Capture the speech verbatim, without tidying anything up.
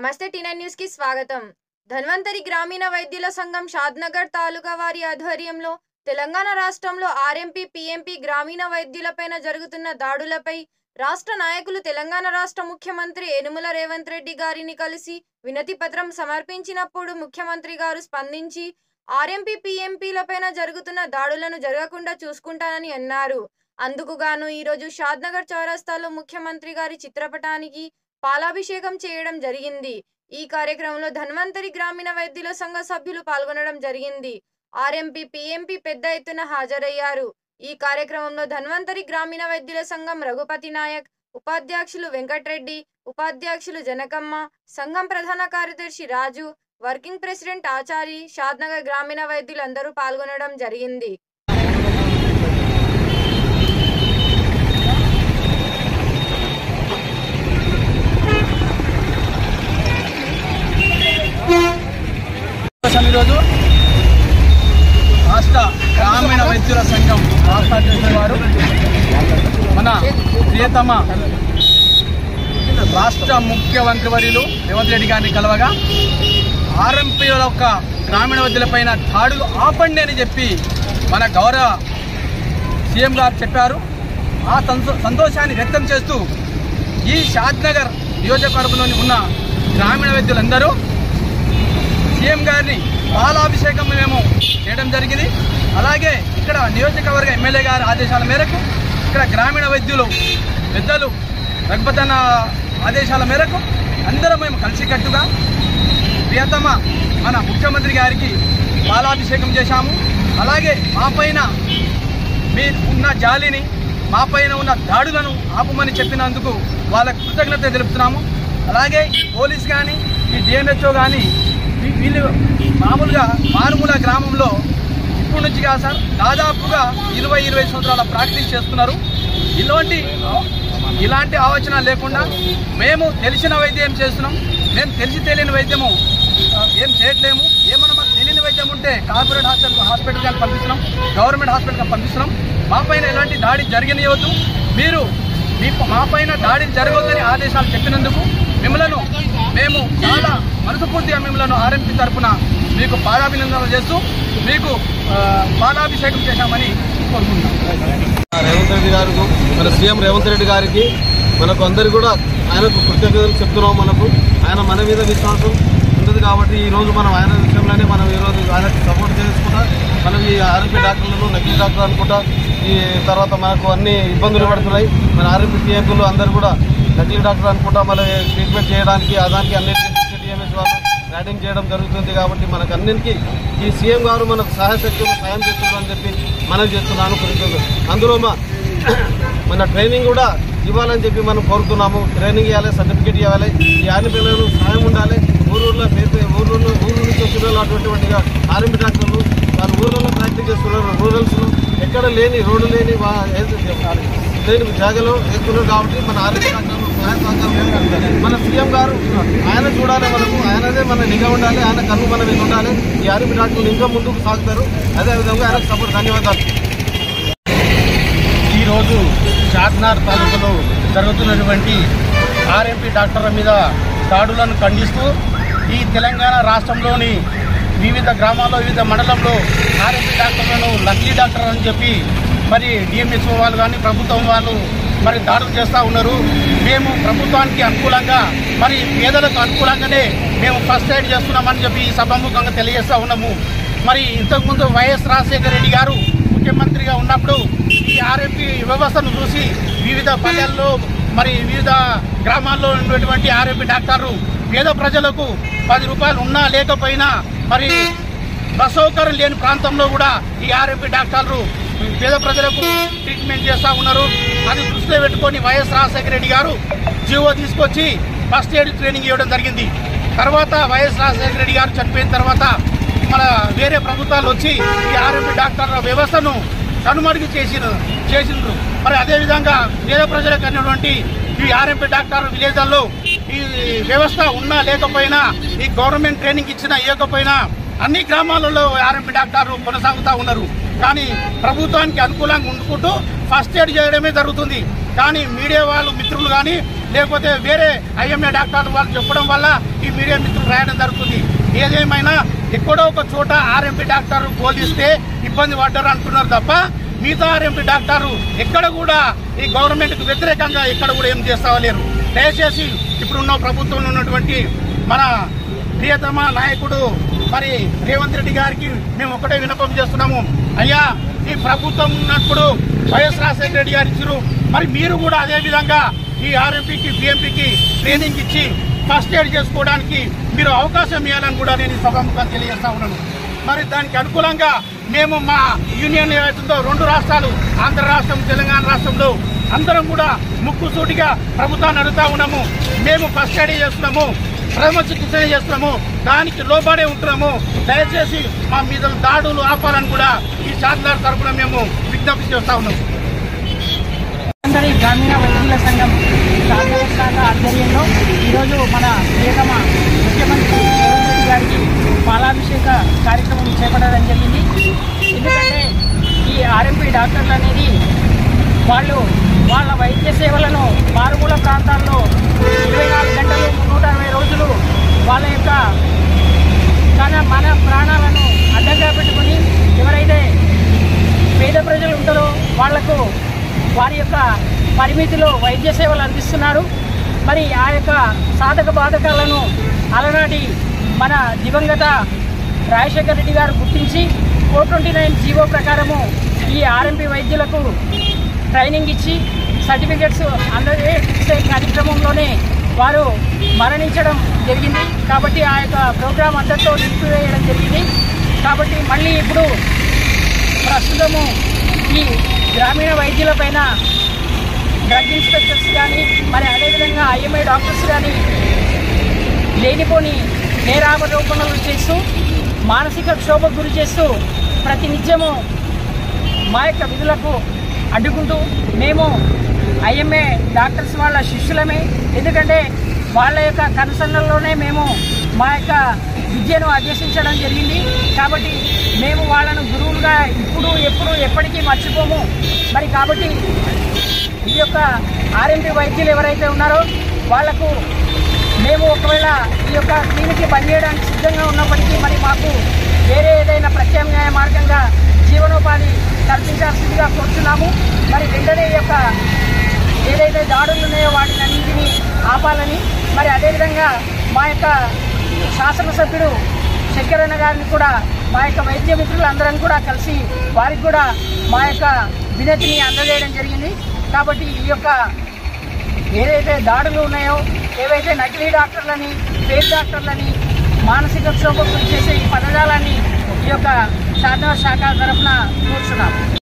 నమస్తే T nine news కి స్వాగతం। ధన్వంతరి గ్రామీణ వైద్యుల సంఘం షాద్నగర్ తాలూకా వారి ఆధ్వర్యంలో తెలంగాణ రాష్ట్రంలో ఆర్ఎంపీ పీఎంపీ గ్రామీణ వైద్యులపైన జరుగుతున్న దాడులపై రాష్ట్ర నాయకులు తెలంగాణ రాష్ట్ర ముఖ్యమంత్రి యనుమల రేవంత్ రెడ్డి గారిని కలిసి వినతి పత్రం సమర్పించినప్పుడు ముఖ్యమంత్రి గారు స్పందించి ఆర్ఎంపీ పీఎంపీలపైన జరుగుతున్న దాడులను జరగకుండా చూసుకుంటానని అన్నారు। అందుకు గాను ఈ రోజు షాద్నగర్ చౌరస్తాలో ముఖ్యమంత్రి గారి చిత్రపటానికి పాలాభిషేకం చేయడం జరిగింది। ఈ కార్యక్రమంలో ధన్వంతరి గ్రామీణ వైద్యుల సంఘ సభ్యులు పాల్గొనడం జరిగింది। ఆర్ఎంపీ పీఎంపీ పెద్ద ఎత్తున హాజరయ్యారు। ఈ కార్యక్రమంలో ధన్వంతరి గ్రామీణ వైద్యుల సంఘం రఘుపతి నాయక్, ఉపాధ్యక్షులు వెంకటరెడ్డి, ఉపాధ్యక్షులు జనకమ్మ, సంఘం ప్రధాన కార్యదర్శి రాజు, వర్కింగ్ ప్రెసిడెంట్ ఆచారి, షాద్నగర్ గ్రామీణ వైద్యులందరూ పాల్గొనడం జరిగింది। ఈరోజు రాష్ట్ర గ్రామీణ వైద్యుల సంఘం రాష్ట్ర అధ్యక్షులు వారు మన ప్రియతమ రాష్ట్ర ముఖ్యమంత్రి వర్యులు రేవంత్ రెడ్డి గారిని కలవగా ఆర్ఎంపీల యొక్క గ్రామీణ వైద్యులపైన దాడులు ఆపండి అని చెప్పి మన గౌరవ సీఎం గారు చెప్పారు। ఆ సంతోషాన్ని వ్యక్తం చేస్తూ ఈ షాద్నగర్ నియోజకవర్గంలోని ఉన్న గ్రామీణ వైద్యులందరూ సీఎం గారిని పాలాభిషేకం మేము చేయడం జరిగింది। అలాగే ఇక్కడ నియోజకవర్గ ఎమ్మెల్యే గారి ఆదేశాల మేరకు ఇక్కడ గ్రామీణ వైద్యులు పెద్దలు రఘుపతన్న ఆదేశాల మేరకు అందరం మేము కలిసికట్టుగా ప్రియతమ మన ముఖ్యమంత్రి గారికి పాలాభిషేకం చేశాము। అలాగే మా పైన మీ ఉన్న జాలిని, మా పైన ఉన్న దాడులను ఆపమని చెప్పినందుకు వాళ్ళకు కృతజ్ఞత తెలుపుతున్నాము। అలాగే ఈ పోలీస్ కానీ ఈ డిఎంహెచ్ఓ కానీ వీళ్ళు మామూలుగా మారుమూల గ్రామంలో ఇప్పటి నుంచి కాదు సార్, దాదాపుగా ఇరవై ఇరవై సంవత్సరాల ప్రాక్టీస్ చేస్తున్నారు। ఇలాంటి ఇలాంటి ఆలోచన లేకుండా మేము తెలిసిన వైద్యం చేస్తున్నాం। మేము తెలిసి తెలియని వైద్యము ఏం చేయట్లేము। ఏమన్నా మాకు తెలియని వైద్యం ఉంటే కార్పొరేట్ హాస్పిటల్ హాస్పిటల్ కానీ పంపిస్తున్నాం, గవర్నమెంట్ హాస్పిటల్కి పంపిస్తున్నాం। మా పైన ఎలాంటి దాడి జరగనివ్వద్దు, మీరు మీ మా పైన దాడి జరగవద్దని ఆదేశాలు చెప్పినందుకు మిమ్మలను మేము చాలా మనస్ఫూర్తిగా మిమ్మల్ని ఆర్ఎంపీ తరఫున మీకు పాదాభినందనలు చేస్తూ మీకు పాలాభిషేకం చేశామని కోరుకుంటున్నాం। రేవంత్ రెడ్డి గారికి, మన సీఎం రేవంత్ రెడ్డి గారికి మనకు అందరు కూడా ఆయనకు కృతజ్ఞతలు చెప్తున్నాం। మనకు ఆయన మన మీద విశ్వాసం ఉంటుంది కాబట్టి ఈరోజు మనం ఆయన విషయంలోనే మనం ఈరోజు ఆయనకు సపోర్ట్ చేసుకుంటా మనం ఈ ఆర్ఎంపీ డాక్టర్లను నకిలీ డాక్టర్ అనుకుంటా ఈ తర్వాత మనకు అన్ని ఇబ్బందులు పడుతున్నాయి। మన ఆర్ఎంపీ పీఎంపీలు అందరూ కూడా నకిలీ డాక్టర్ అనుకుంటా మళ్ళీ ట్రీట్మెంట్ చేయడానికి అదానికి అన్నింటినీ డిఎంఎస్ వాళ్ళు రైడింగ్ చేయడం జరుగుతుంది కాబట్టి మనకు అన్నింటికీ ఈ సీఎం గారు మనకు సహాయ శక్తులు సాయం చేస్తున్నారని చెప్పి మనం చేస్తున్నాను కృతజ్ఞతలు। అందులో మా మన ట్రైనింగ్ కూడా ఇవ్వాలని చెప్పి మనం కోరుతున్నాము। ట్రైనింగ్ ఇవ్వాలి, సర్టిఫికేట్ ఇవ్వాలి, ఈ ఆర్మీ పిల్లలు సాయం ఉండాలి। ఊరూరులో ఊరూరులో ఊరు నుంచి వచ్చిన అటువంటిగా ఆర్మీ డాక్టర్లు వాళ్ళు ఊళ్ళలో ప్రాక్టీస్ చేస్తున్నారు। రూరల్స్లో ఎక్కడ లేని రోడ్డు లేని లేని జాగాలో వేస్తున్నారు కాబట్టి మన ఆర్మీ డాక్టర్లు సహాయ సహకారం మన సీఎం గారు ఆయన చూడాలి, మనకు ఆయనదే మన నిఘా ఉండాలి, ఆయన కన్ను మన మీద ఉండాలి। ఈ ఆర్మీ డాక్టర్లు ఇంకా ముందుకు సాగుతారు, అదేవిధంగా ఆయనకు సపోర్ట్ ధన్యవాదాలు। ఈరోజు షాద్నగర్ తాలూకాలో జరుగుతున్నటువంటి ఆర్ఎంపీ డాక్టర్ల మీద దాడులను ఖండిస్తూ ఈ తెలంగాణ రాష్ట్రంలోని వివిధ గ్రామాల్లో వివిధ మండలంలో ఆర్ఎంపీ డాక్టర్లను నకిలీ డాక్టర్ అని చెప్పి మరి డిఎంహెచ్ఓ వాళ్ళు కానీ ప్రభుత్వం వాళ్ళు మరి దాడులు చేస్తూ ఉన్నారు। మేము ప్రభుత్వానికి అనుకూలంగా మరి పేదలకు అనుకూలంగానే మేము ఫస్ట్ ఎయిడ్ చేస్తున్నామని చెప్పి ఈ సభాముఖంగా తెలియజేస్తూ ఉన్నాము। మరి ఇంతకుముందు వైఎస్ రాజశేఖర రెడ్డి గారు ముఖ్యమంత్రిగా ఉన్నప్పుడు ఈ ఆర్ఎంపీ వ్యవస్థను చూసి వివిధ పల్లెల్లో మరి వివిధ గ్రామాల్లో ఉన్నటువంటి ఆర్ఎంపీ డాక్టర్లు పేద ప్రజలకు పది రూపాయలు ఉన్నా లేకపోయినా మరి బస్ సౌకర్యం లేని ప్రాంతంలో కూడా ఈ ఆర్ఎంపీ డాక్టర్లు పేద ప్రజలకు ట్రీట్మెంట్ చేస్తూ ఉన్నారు। అది దృష్టిలో పెట్టుకొని వైఎస్ రాజశేఖర రెడ్డి గారు జీవో తీసుకొచ్చి ఫస్ట్ ఎయిడ్ ట్రైనింగ్ ఇవ్వడం జరిగింది। తర్వాత వైఎస్ రాజశేఖర రెడ్డి గారు చనిపోయిన తర్వాత మన వేరే ప్రభుత్వాలు వచ్చి ఈ ఆర్ఎంపీ డాక్టర్ల వ్యవస్థను కనుమరుగు చేసిన చేసిండ్రు। మరి అదేవిధంగా పేద ప్రజలకు అన్నటువంటి ఈ ఆర్ఎంపీ డాక్టర్ విలేజ్లలో ఈ వ్యవస్థ ఉన్నా లేకపోయినా ఈ గవర్నమెంట్ ట్రైనింగ్ ఇచ్చినా ఇవ్వకపోయినా అన్ని గ్రామాలలో ఆర్ఎంపీ డాక్టర్లు కొనసాగుతూ ఉన్నారు। కానీ ప్రభుత్వానికి అనుకూలంగా ఉండుకుంటూ ఫస్ట్ ఎయిడ్ చేయడమే జరుగుతుంది। కానీ మీడియా వాళ్ళు మిత్రులు కానీ లేకపోతే వేరే ఐఎంఏ డాక్టర్లు వాళ్ళు చెప్పడం వల్ల ఈ మీడియా మిత్రులు రాయడం జరుగుతుంది. ఏదేమైనా ఎక్కడో ఒక చోట ఆర్ఎంపీ డాక్టర్ బోధిస్తే ఇబ్బంది పడ్డారు అంటున్నారు తప్ప మిగతా ఆర్ఎంపీ డాక్టరు ఎక్కడ కూడా ఈ గవర్నమెంట్కు వ్యతిరేకంగా ఎక్కడ కూడా ఏం చేస్తావలేరు. దయచేసి ఇప్పుడున్న ప్రభుత్వంలో ఉన్నటువంటి మన ప్రియతమ నాయకుడు మరి రేవంత్ రెడ్డి గారికి మేము ఒకటే విన్నపం చేస్తున్నాము. అయ్యా, ఈ ప్రభుత్వం ఉన్నప్పుడు వైఎస్ రాజశేఖర రెడ్డి గారు ఇచ్చారు, మరి మీరు కూడా అదే విధంగా ఈ ఆర్ఎంపీకి పిఎంపీకి ట్రైనింగ్ ఇచ్చి ఫస్ట్ ఎయిడ్ చేసుకోవడానికి మీరు అవకాశం ఇవ్వాలని కూడా నేను ఈ సభాముఖంగా తెలియజేస్తా ఉన్నాను. మరి దానికి అనుకూలంగా మేము మా యూనియన్ ఏవైతుందో రెండు రాష్ట్రాలు ఆంధ్ర రాష్ట్రం తెలంగాణ రాష్ట్రంలో అందరం కూడా ముక్కుసూటిగా ప్రభుత్వాన్ని అడుగుతా ఉన్నాము. మేము ఫస్ట్ ఎయిడ్ చేస్తున్నాము, ప్రథమ చికిత్స చేస్తున్నాము, దానికి లోబడే ఉంటున్నాము. దయచేసి మా మీద దాడులు ఆపాలని కూడా ఈ షాద్నగర్ తరఫున మేము విజ్ఞప్తి చేస్తా ఉన్నాము. గ్రామీణ వైద్యుల సంఘం షాద్నగర్ శాఖ ఆధ్వర్యంలో ఈరోజు మన ప్రియతమ ముఖ్యమంత్రి రేవంత్ రెడ్డి గారికి పాలాభిషేక కార్యక్రమం చేపట్టడం జరిగింది. ఎందుకంటే ఈ ఆర్ఎంపీ డాక్టర్లు అనేది వాళ్ళు వాళ్ళ వైద్య సేవలను మారుమూల ప్రాంతాల్లో ఇరవై నాలుగు గంటలు నూట అరవై రోజులు వాళ్ళ యొక్క తన మన ప్రాణాలను అడ్డంగా పెట్టుకుని ఎవరైతే పేద ప్రజలు ఉంటారో వాళ్లకు వారి యొక్క పరిమితిలో వైద్య సేవలు అందిస్తున్నారు. మరి ఆ యొక్క సాధక బాధకాలను అలనాటి మన దివంగత రాజశేఖర రెడ్డి గారు గుర్తించి ఫోర్ ట్వంటీ నైన్ జీవో ప్రకారము ఈ ఆర్ఎంపీ వైద్యులకు ట్రైనింగ్ ఇచ్చి సర్టిఫికెట్స్ అందజేసే కార్యక్రమంలోనే వారు మరణించడం జరిగింది. కాబట్టి ఆ యొక్క ప్రోగ్రాం అందరితో నిలిపివేయడం జరిగింది. కాబట్టి మళ్ళీ ఇప్పుడు ప్రస్తుతము ఈ గ్రామీణ వైద్యులపైన డ్రగ్ ఇన్స్పెక్టర్స్ కానీ మరి అదేవిధంగా ఐఎంఐ డాక్టర్స్ కానీ లేనిపోని నేరారోపణలు చేస్తూ మానసిక క్షోభకు గురి చేస్తూ ప్రతినిత్యము మా యొక్క విధులకు అడ్డుకుంటూ మేము ఐఎంఏ డాక్టర్స్ వాళ్ళ శిష్యులమే. ఎందుకంటే వాళ్ళ యొక్క కన్సర్న్లోనే మేము మా యొక్క విద్యను అభ్యసించడం జరిగింది. కాబట్టి మేము వాళ్ళను గురువులుగా ఇప్పుడు ఎప్పుడు ఎప్పటికీ మర్చిపోము. మరి కాబట్టి ఈ యొక్క ఆర్ఎంపీ వైద్యులు ఎవరైతే ఉన్నారో వాళ్లకు మేము ఒకవేళ ఈ యొక్క క్లినిక్కి పనిచేయడానికి సిద్ధంగా ఉన్నప్పటికీ మరి మాకు వేరే ఏదైనా ప్రత్యామ్నాయ మార్గంగా జీవనోపాధి కల్పించాల్సిందిగా కోరుతున్నాము. మరి వెంటనే ఈ యొక్క ఏదైతే దాడులు ఉన్నాయో వాటిని అన్నింటినీ ఆపాలని, మరి అదేవిధంగా మా యొక్క శాసనసభ్యుడు శంకరన్న గారిని కూడా మా యొక్క వైద్య మిత్రులు అందరం కూడా కలిసి వారికి కూడా మా యొక్క వినతిని అందజేయడం జరిగింది. కాబట్టి ఈ యొక్క ఏదైతే దాడులు ఉన్నాయో ఏవైతే నకిలీ డాక్టర్లని ఫేక్ డాక్టర్లని మానసిక క్షోభకు చేసే ఈ పదజాలాన్ని ఈ యొక్క షాద్నగర్ శాఖ తరఫున కూర్చున్నాము.